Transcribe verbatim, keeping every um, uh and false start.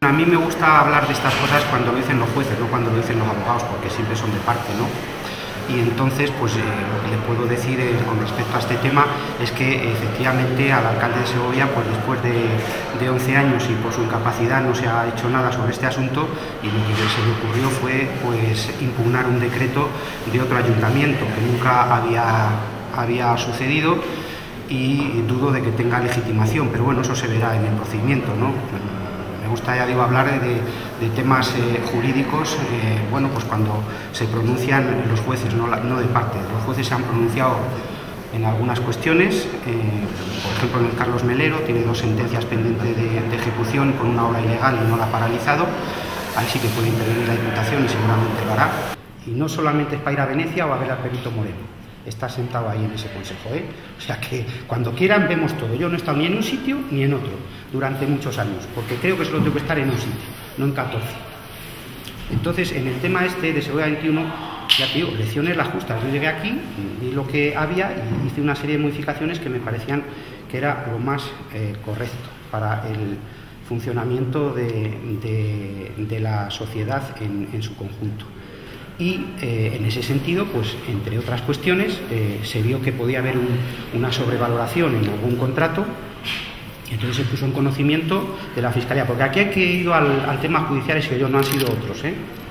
a mí me gusta hablar de estas cosas cuando lo dicen los jueces, no cuando lo dicen los abogados, porque siempre son de parte, ¿no? Y entonces, pues eh, lo que le puedo decir eh, con respecto a este tema es que efectivamente al alcalde de Segovia, pues después de, de once años y por su incapacidad no se ha hecho nada sobre este asunto, y lo que se le ocurrió fue pues impugnar un decreto de otro ayuntamiento que nunca había, había sucedido, y dudo de que tenga legitimación, pero bueno, eso se verá en el procedimiento, ¿no? Me gusta, ya digo, hablar de, de temas eh, jurídicos, eh, bueno, pues cuando se pronuncian los jueces, no, no de parte. Los jueces se han pronunciado en algunas cuestiones, eh, por ejemplo en el Carlos Melero, tiene dos sentencias pendientes de, de ejecución con una obra ilegal y no la ha paralizado. Ahí sí que puede intervenir la Diputación y seguramente lo hará. Y no solamente es para ir a Venecia o a ver al perito Moreno. Está sentado ahí en ese consejo, ¿eh? O sea que cuando quieran vemos todo. Yo no he estado ni en un sitio ni en otro durante muchos años, porque creo que solo tengo que estar en un sitio, no en catorce. Entonces, en el tema este de Segovia veintiuno, ya te digo, lecciones las justas. Yo llegué aquí, vi lo que había y hice una serie de modificaciones que me parecían que era lo más eh, correcto para el funcionamiento de, de, de la sociedad en, en su conjunto. Y eh, en ese sentido, pues entre otras cuestiones, eh, se vio que podía haber un, una sobrevaloración en algún contrato, y entonces se puso en conocimiento de la Fiscalía, porque aquí hay que ir al, al tema judicial, es que ellos no han sido otros, ¿eh?